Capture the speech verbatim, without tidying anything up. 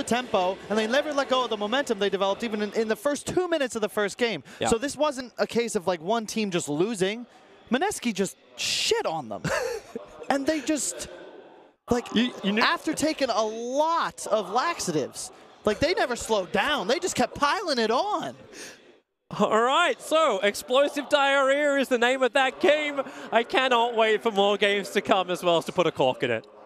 tempo, and they never let go of the momentum they developed even in, in the first two minutes of the first game. Yeah. So this wasn't a case of like one team just losing. Mineski just shit on them. And they just, like, you, you know after taking a lot of laxatives, like they never slowed down. They just kept piling it on. All right, so Explosive Diarrhea is the name of that game. I cannot wait for more games to come as well as to put a cork in it.